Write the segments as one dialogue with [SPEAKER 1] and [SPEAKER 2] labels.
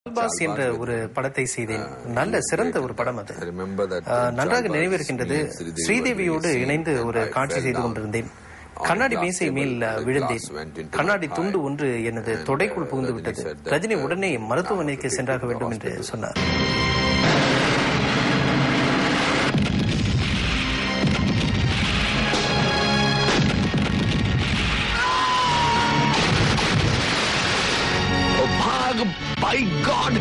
[SPEAKER 1] Pass என்ற ஒரு படத்தை செய்தேன். நல்ல சிறந்த ஒரு படம் அது. நன்றாக நினைவிருக்கின்றது. ஸ்ரீதேவியோடு இணைந்து ஒரு காட்சி செய்து கொண்டிருந்தேன். கண்ணாடி மேசை மேல் விழுந்தேன். கண்ணாடி துண்டு ஒன்று எனது தொடைக்குள் புகுந்து விட்டது. ரஜினி உடனே மருத்துவமனைக்கு சென்றாக வேண்டும் என்று சொன்னார்.
[SPEAKER 2] By God!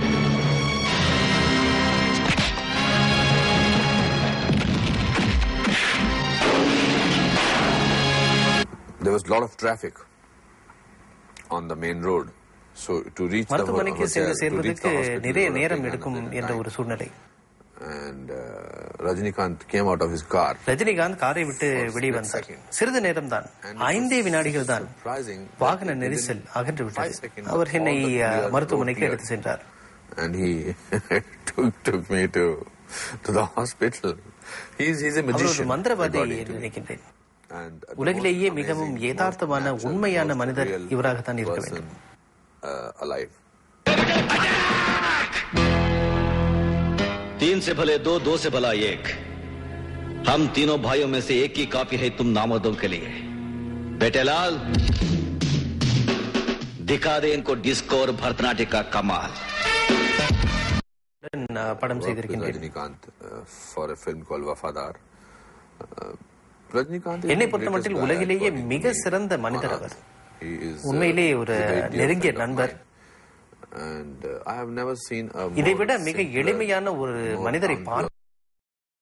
[SPEAKER 2] There was a lot of traffic on the main road. So to reach the hotel,
[SPEAKER 1] நிறைய நேரம் எடுக்கும் என்ற ஒரு சூழ்நிலை.
[SPEAKER 2] And Rajinikanth came out of his car.
[SPEAKER 1] Rajinikanth காரை விட்டு வெளியே வந்தார். சிறிது நேரம் தான், 5 வினாடிகள் தான். வாகன நெரிசல் அகன்று விட்டது. அவர் என்னை மருத்துவமனைக்கு எடுத்து சென்றார்.
[SPEAKER 2] And he took me to the hospital. He's a magician.
[SPEAKER 1] அவர் மந்திரவாதி என்று நினைக்கின்றேன். உலகிலேயே மிகவும் யதார்த்தமான உண்மையான மனிதர் இவராகத்தான் இருக்க வேண்டும்.
[SPEAKER 2] Alive.
[SPEAKER 3] 3 से भले 2, 2 से भला 1. हम तीनों भाइयों में से एक ही काफी है तुम नामर्दों के लिए. बेटे लाल, दिखा दे इनको डिस्को और भरतनाट्यम का कमाल.
[SPEAKER 1] படம் செய்திருக்கின்றேன்.
[SPEAKER 2] Rajinikanth for a film called Wafadar.
[SPEAKER 1] என்னை பொறுத்தமட்டில் உலகிலேயே மிக சிறந்த மனிதர் அவர். உண்மையிலேயே ஒரு நெருங்கிய நண்பர்.
[SPEAKER 2] And I have never seen a
[SPEAKER 1] இதை விட மிக எளிமையான ஒரு மனிதரை பார்க்க